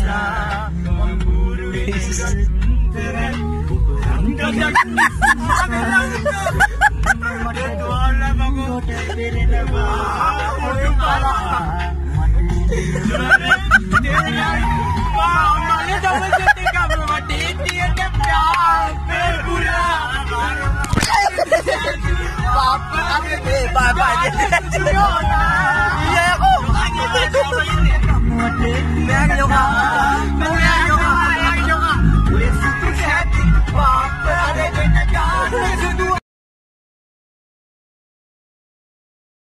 නිසා අඹුරු ඉස්සරෙන් ඔබ රංගයක් මට දුවල මගොට පෙරෙනවා ඔය පාලා Bye bye.